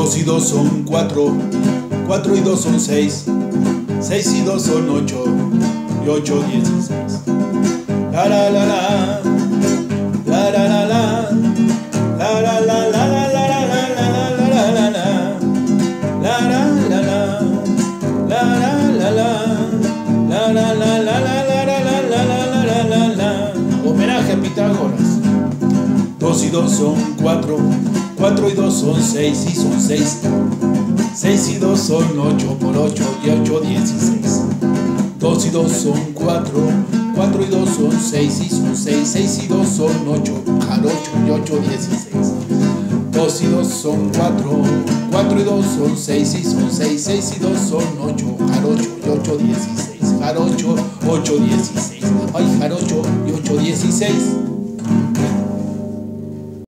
2 y 2 son 4, 4 y 2 son 6, 6 y 2 son 8, y 8, 16. La la la la, la la la la, la la la la la la la la la la la, la la la la, la la la la, la la la la la la. Homenaje a Pitágoras. 2 y 2 son 4, 4 y 2 son 6, y son 6. 6 y 2 son 8 por 8, y 8, 16. 2 y 2 son 4, 4 y 2 son 6, y son 6. 6 y 2 son 8, jarocho, y 8, 16. 2 y 2 son 4, 4 y 2 son 6, y son 6. 6 y 2 son 8, jarocho, y 8, 16. Jarocho, 8, 16. Ay, jarocho, y 8, 16.